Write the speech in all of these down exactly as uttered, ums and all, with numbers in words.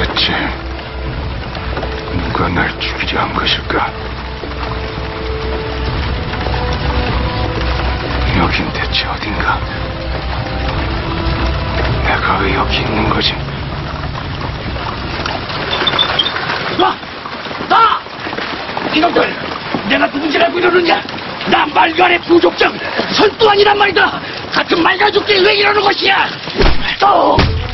대체 누가 날 죽이려 한 것일까? 여긴 대체 어딘가? 내가 왜 여기 있는 거지? 나! 나! 이놈들! 내가 누군지 알고 이러느냐? 나 말간의 부족장 선두환이란 말이다! 같은 말가족끼리 왜 이러는 것이야! 또!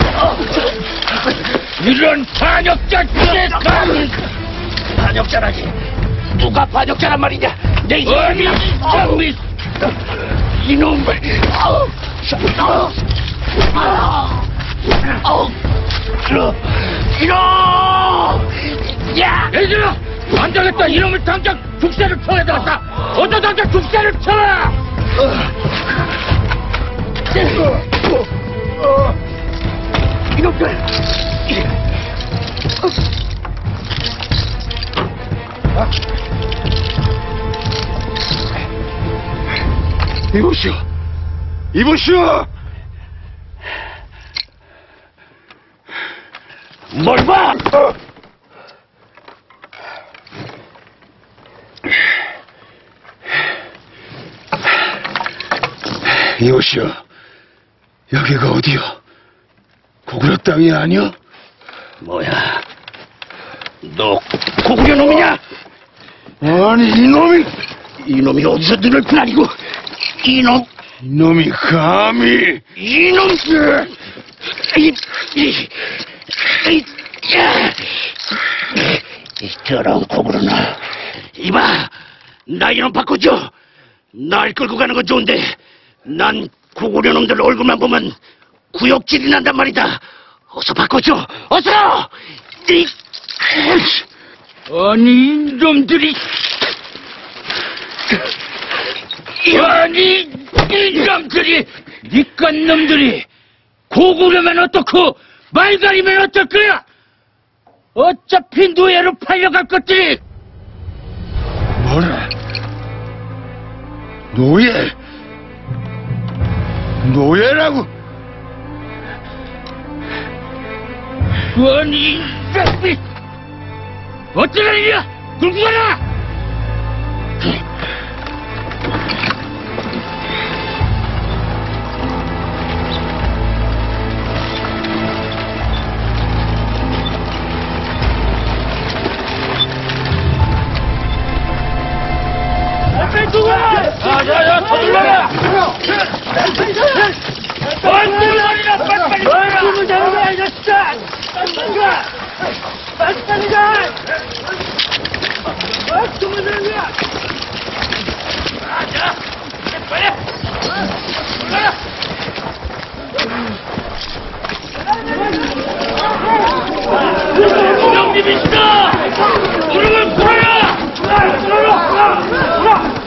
이런 반역자들의 감! 반역자라니! 누가 반역자란 말이냐? 내 이름이 장미! 이놈을! 이놈! 야! 얘들아! 안 되겠다! 이놈을 당장 죽새를 쳐야 되겠다! 어서 당장 죽새를 쳐라! 이놈들! 이보시오! 이보시오! 뭘 봐! 이보시오. 여기가 어디요? 고구려 땅이 아니여? 뭐야? 너 고구려 놈이냐? 아니 이놈이 이놈이 어디서 눈을 부라리고 이놈 이놈이 감히 이놈 이, 이, 이, 야. 이 더러운 고구려나 이봐 나 이놈 바꿔줘 날 끌고 가는 건 좋은데 난 고구려 놈들 얼굴만 보면 구역질이 난단 말이다 어서 바꿔줘 어서 이, 아니 이놈들이 아니 이놈들이 니깟 놈들이 고구려면 어떻고 말가리면 어떨 거야 어차피 노예로 팔려갈 것들이 뭐라? 노예? 노예라고? 아니 이 어쩌란 일이야 굴고 가라 야야야 서둘러라 빨리빨리라 빨리빨리 빨리 잡아라 이 자식아 빨리 가 빨리 가 아 정말 잘한다 자 빨리 올라가 이놈님이시다 무릎을 꿇어라 꿇어라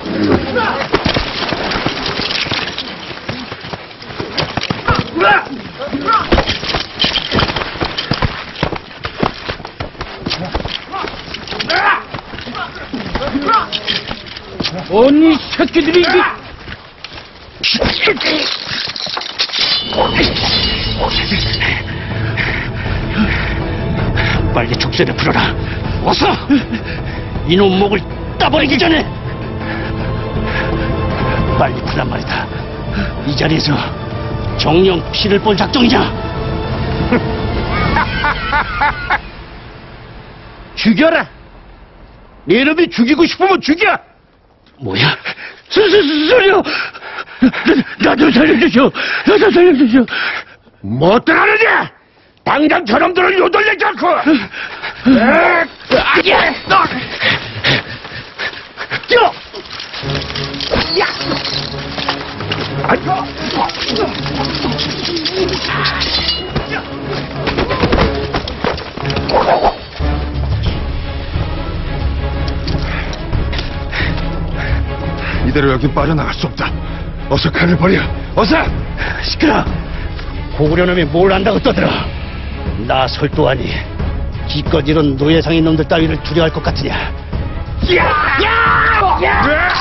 아니 새끼들이 이게 빨리 족쇄를 풀어라 어서 이놈 목을 따버리기 전에 빨리 풀란 말이다 이 자리에서 정령 피를 볼 작정이냐 죽여라 네 놈이 죽이고 싶으면 죽여 뭐야? 소리요 나 좀 살려주시오 나 좀 살려주시오 뭐 떠나느냐? 당장 저놈들을 요돌리지 않고 아니야 너 뛰어 야 아이고 이대로 여긴 빠져나갈 수 없다. 어서 칼을 버려. 어서. 시끄러. 고구려놈이 뭘 안다고 떠들어. 나 설도하니 기껏 이런 노예상인 놈들 따위를 두려워할 것 같으냐. 야! 야! 야!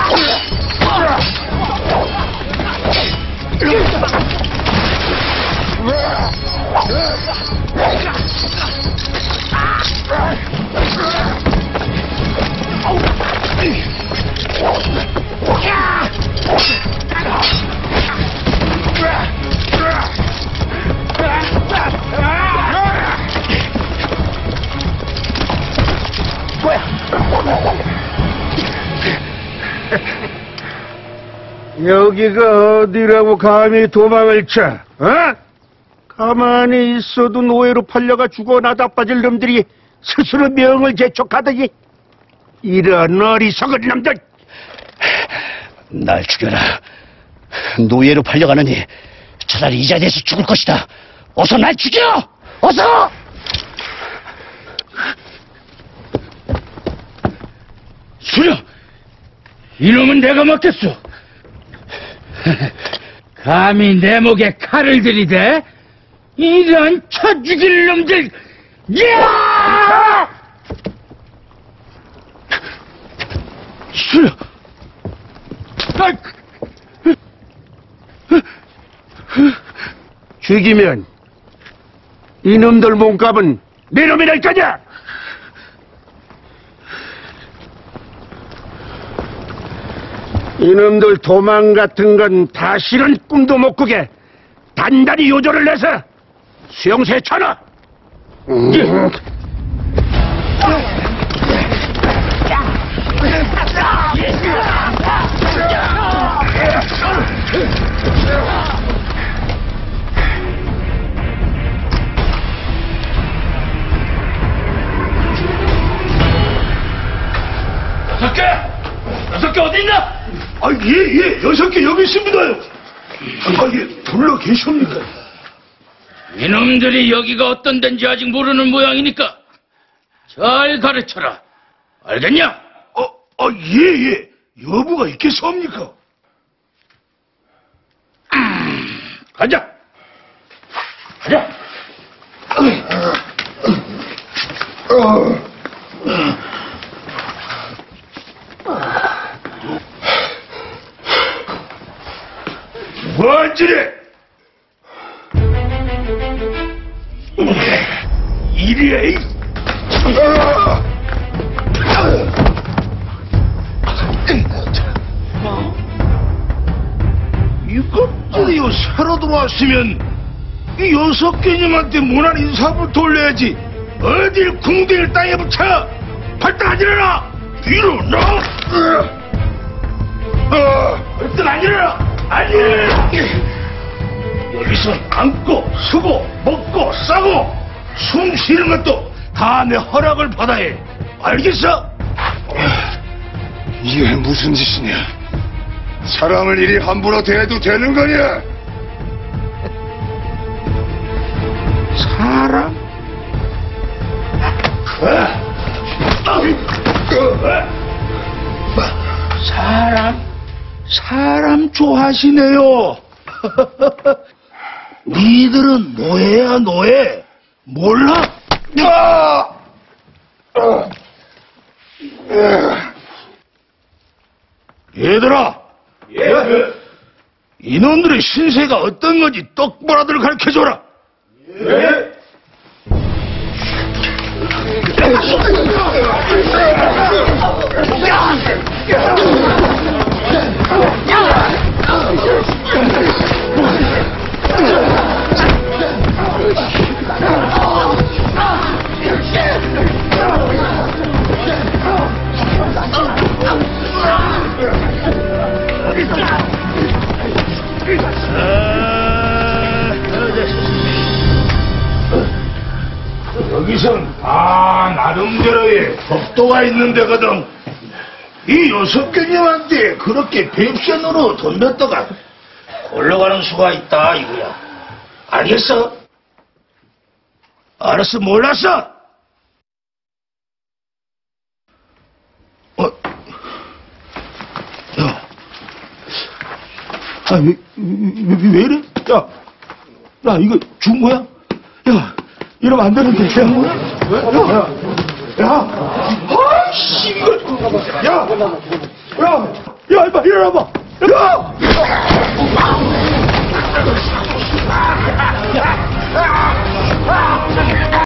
여기가 어디라고 감히 도망을 쳐? 어? 가만히 있어도 노예로 팔려가 죽어 나다빠질 놈들이 스스로 명을 재촉하더니 이런 어리석은 놈들. 날 죽여라. 노예로 팔려가느니 차라리 이 자리에서 죽을 것이다. 어서 날 죽여! 어서! 수려! 이놈은 내가 먹겠소. 감히 내 목에 칼을 들이대? 이런 쳐 죽일 놈들! 야! 수려! 죽이면 이놈들 몸값은 내 놈이 낼 거냐? 이놈들 도망 같은 건 다시는 꿈도 못 꾸게 단단히 요절을 내서 수용소에 쳐넣어. 음. 여섯 개! 여섯 개 어디 있나? 아, 예, 예, 여섯 개 여기 있습니다요. 아, 예, 불러 계십니까? 이놈들이 여기가 어떤 데인지 아직 모르는 모양이니까 잘 가르쳐라. 알겠냐? 어, 아, 예, 예, 여부가 있겠습니까? 음, 가자. 가자. 뭐하지래? 이리에 이것들이요 새로 들어왔으면 이 여섯 개님한테 모난 인사부터 올려야지. 어딜 궁뎅이를 땅에 붙여. 발등 안 일어나. 뒤로 너. 발등 안 일어나. 안 일어나. 여기선 앉고 서고 먹고 싸고 숨 쉬는 것도 다 내 허락을 받아야 해. 알겠어? 이게 무슨 짓이냐? 사람을 이리 함부로 대해도 되는 거냐? 사람? 사람? 사람 좋아하시네요. 니들은 노예야 노예. 몰라? 얘들아. 예. 이놈들의 신세가 어떤 건지 똑바로들 가르쳐줘라. 예. 여기선 다 나름대로의 법도가 있는 데거든. 이 여섯 개님한테 그렇게 뵙션으로 덤볐다가 올라가는 수가 있다 이거야. 알겠어? 알았어? 몰랐어? 어? 야, 아, 왜, 왜, 왜 이래? 야, 야, 이거 준 거야? 야, 이러면 안 되는데. 야, 뭐야? 야, 야, 아이씨, 이거. 야, 야, 야, 이봐, 일어나봐. 야!